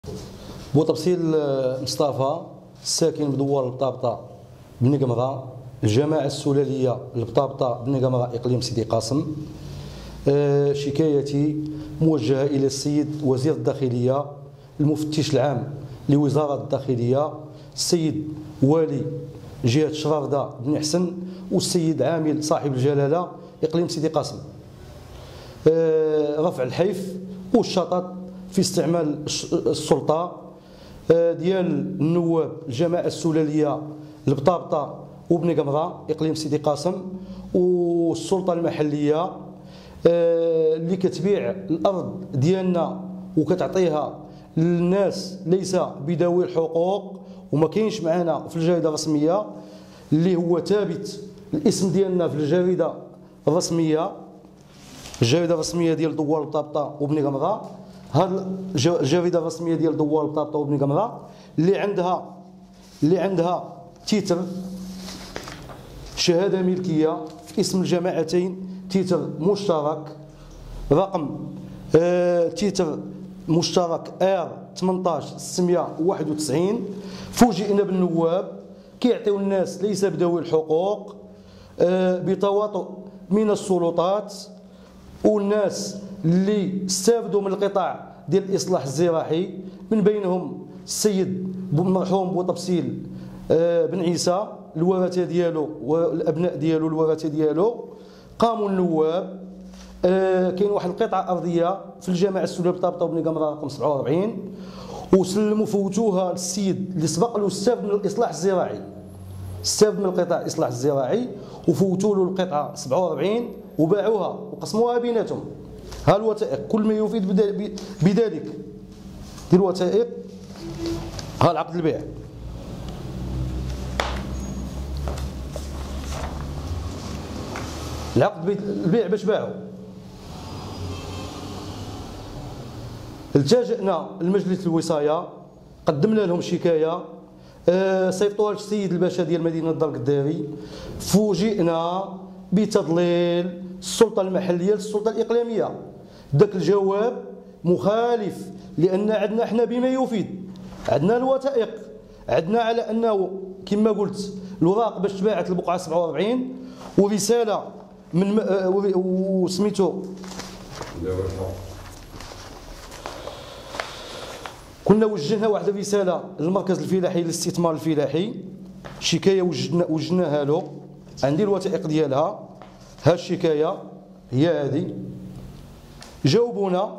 بوتفصيل مصطفى الساكن بدوار البطابطة بن قمرة، الجماعة السلالية البطابطة بن قمرة إقليم سيدي قاسم. شكايتي موجهة إلى السيد وزير الداخلية، المفتش العام لوزارة الداخلية، السيد والي جهة شراردة بن حسن، والسيد عامل صاحب الجلالة إقليم سيدي قاسم. رفع الحيف والشطط في استعمال السلطة ديال النواب الجماعة السلالية البطابطة وبن قمرة إقليم سيدي قاسم، والسلطة المحلية اللي كتبيع الأرض ديالنا وكتعطيها للناس ليس بذوي الحقوق، وما كاينش معنا في الجريدة الرسمية اللي هو ثابت الاسم ديالنا في الجريدة الرسمية، الجريدة الرسمية ديال دوار البطابطة وبن قمرة. هذه الجريدة الرسمية ديال دوار البطابطة وبن قمرة اللي عندها تيتر شهادة ملكية في اسم الجماعتين، تيتر مشترك رقم تيتر مشترك R18691. فوجئنا بالنواب كيعطيو الناس ليس بذوي الحقوق بتواطؤ من السلطات، والناس اللي استافدوا من القطاع ديال الاصلاح الزراعي، من بينهم السيد المرحوم بوتفصيل بن عيسى الورثه ديالو والابناء ديالو الورثه ديالو. قاموا النواب كاين واحد القطعه ارضيه في الجماعه السلاليه بطابطه وبن قمرة رقم 47، وسلموا فوتوها للسيد اللي سبق له استافد من الاصلاح الزراعي، استافد من القطاع الاصلاح الزراعي وفوتوا له القطعه 47 وباعوها وقسموها بيناتهم. ها الوثائق، كل ما يفيد بذلك ديال الوثائق. ها العقد البيع، العقد البيع باش باعوا. التجأنا لمجلس الوصاية، قدمنا لهم شكاية، صيفطوها للسيد الباشا ديال مدينة الدار القداري. فوجئنا بتضليل السلطة المحلية للسلطة الإقليمية. ذاك الجواب مخالف، لأن عندنا حنا بما يفيد، عندنا الوثائق، عندنا على أنه كما قلت الوراق باش تباعت البقعة 47 ورسالة من وسميتو كنا وجهنا واحد الرسالة للمركز الفلاحي للاستثمار الفلاحي، شكاية وجدناها له، عندي الوثائق ديالها. ها الشكاية هي هذه. جاوبونا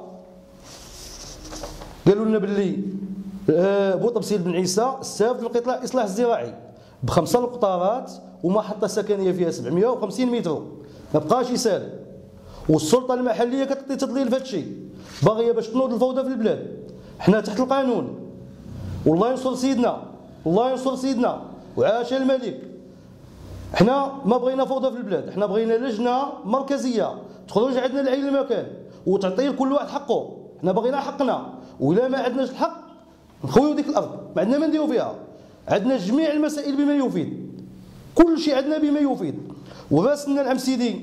قالوا لنا باللي بوتفصيل بن عيسى استافد القطاع الاصلاح الزراعي ب5 القطارات ومحطة سكنية فيها 750 متر، ما بقاش يسال. والسلطة المحلية كتعطي تضليل في هذا الشيء، باغية باش تنوض الفوضى في البلاد. حنا تحت القانون، والله ينصر سيدنا، الله ينصر سيدنا وعاش الملك. حنا ما بغينا فوضى في البلاد، حنا بغينا لجنة مركزية تخرج عندنا لأي المكان وتعطي لكل واحد حقه. حنا بغينا حقنا، وإلا ما عندناش الحق نخويو ديك الأرض، ما عندنا ما نديرو فيها. عندنا جميع المسائل بما يفيد، كل شيء عندنا بما يفيد. وراسلنا العم سيدي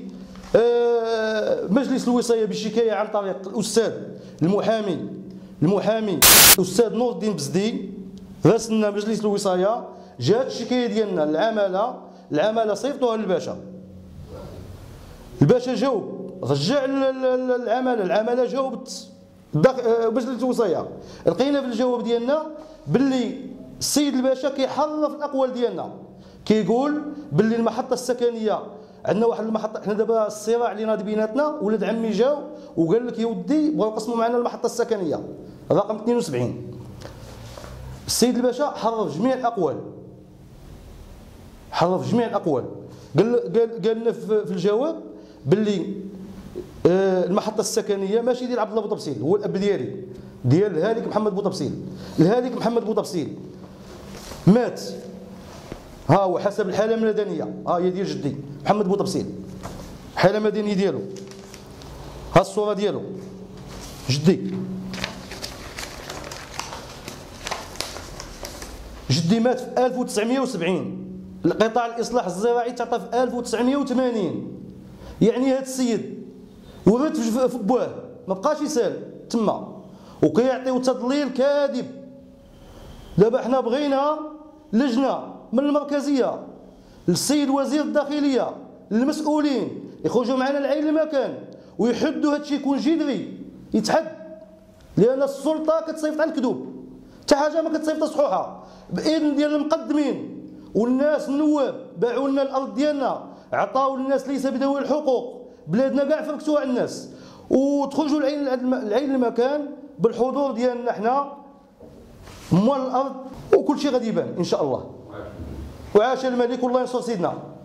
مجلس الوصاية بالشكاية عن طريق الأستاذ المحامي الأستاذ نور الدين بزدي. راسلنا مجلس الوصاية، جات الشكاية ديالنا العمالة صيفطوها للباشا، الباشا جاوب، رجع العمالة جاوبت مجلس الوصاية. لقينا في الجواب ديالنا باللي السيد الباشا كيحرف الأقوال ديالنا، كيقول باللي المحطة السكنية عندنا واحد المحطة. حنا دابا الصراع اللي ناضي بيناتنا، ولاد عمي جاو وقال لك يا ودي بغاو يقسموا معنا المحطة السكنية رقم 72. السيد الباشا حرف جميع الأقوال، قال لنا في الجواب باللي المحطة السكنية ماشي ديال عبد الله بوتفصيل، هو الأب ديال الهالك محمد بوتفصيل. الهالك محمد بوتفصيل مات، ها هو حسب الحالة المدنية، ها هي ديال جدي محمد بوتفصيل، الحالة المدنية ديالو، ها الصورة ديالو جدي مات في 1970. القطاع الإصلاح الزراعي تعطى في 1980. يعني هذا السيد ورث في بواه، ما بقاش يسال تما، وكيعطيو تضليل كاذب. دابا حنا بغينا لجنه من المركزيه للسيد وزير الداخليه للمسؤولين يخرجوا معنا لعين المكان ويحدوا هادشي يكون جذري يتحد، لان السلطه كتصيفط على الكذوب، حتى حاجه ما كتصيفط صحوحه باذن ديال المقدمين والناس النواب. باعوا لنا الارض ديالنا، عطاو للناس ليس بذوي الحقوق، بلادنا كاع فركسوها على الناس، وتخرجوا لعين المكان بالحضور ديالنا حنا مول الارض وكل شيء غادي يبان ان شاء الله. وعاش الملك والله ينصر سيدنا.